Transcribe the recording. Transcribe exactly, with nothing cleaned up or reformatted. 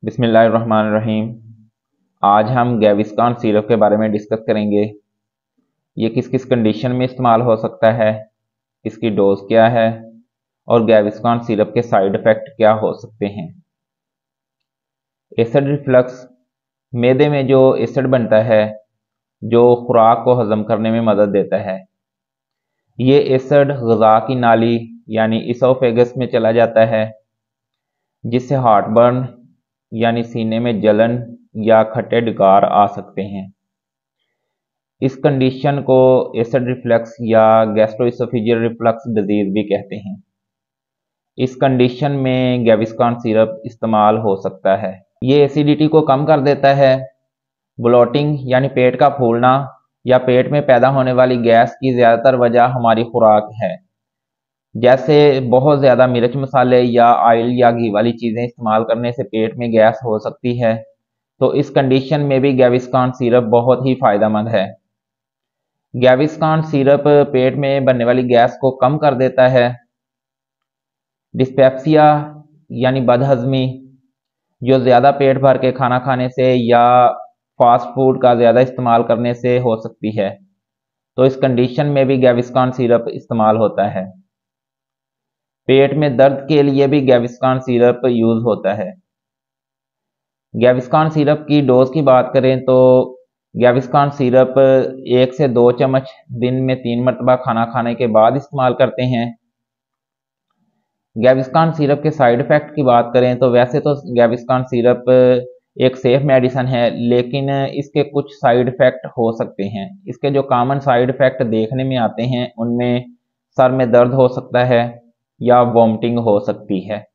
बिस्मिल्लाहिर्रहमानिर्रहीम। आज हम गैविस्कॉन सिरप के बारे में डिस्कस करेंगे। ये किस किस कंडीशन में इस्तेमाल हो सकता है, इसकी डोज क्या है और गैविस्कॉन सिरप के साइड इफ़ेक्ट क्या हो सकते हैं। एसिड रिफ्लक्स मैदे में जो एसिड बनता है जो खुराक को हजम करने में मदद देता है। ये एसिड ग़िज़ा की नाली यानी इसोफेगस में चला जाता है, जिससे हार्टबर्न यानी सीने में जलन या खट्टे डकार आ सकते हैं। इस कंडीशन को एसिड रिफ्लक्स या गैस्ट्रोइसोफेजियल रिफ्लक्स डिजीज भी कहते हैं। इस कंडीशन में गैविस्कॉन सिरप इस्तेमाल हो सकता है। ये एसिडिटी को कम कर देता है। ब्लोटिंग यानी पेट का फूलना या पेट में पैदा होने वाली गैस की ज़्यादातर वजह हमारी खुराक है, जैसे बहुत ज़्यादा मिर्च मसाले या ऑयल या घी वाली चीज़ें इस्तेमाल करने से पेट में गैस हो सकती है। तो इस कंडीशन में भी गैविस्कॉन सिरप बहुत ही फ़ायदेमंद है। गैविस्कॉन सिरप पेट में बनने वाली गैस को कम कर देता है। डिस्पेप्सिया यानी बदहज़मी, जो ज़्यादा पेट भर के खाना खाने से या फास्ट फूड का ज़्यादा इस्तेमाल करने से हो सकती है, तो इस कंडीशन में भी गैविस्कॉन सिरप इस्तेमाल होता है। पेट में दर्द के लिए भी गैविस्कॉन सिरप यूज़ होता है। गैविस्कॉन सिरप की डोज की बात करें तो गैविस्कॉन सिरप एक से दो चम्मच दिन में तीन मरतबा खाना खाने के बाद इस्तेमाल करते हैं। गैविस्कॉन सिरप के साइड इफ़ेक्ट की बात करें तो वैसे तो गैविस्कॉन सिरप एक सेफ मेडिसिन है, लेकिन इसके कुछ साइड इफ़ेक्ट हो सकते हैं। इसके जो कॉमन साइड इफ़ेक्ट देखने में आते हैं उनमें सर में दर्द हो सकता है या वॉमिटिंग हो सकती है।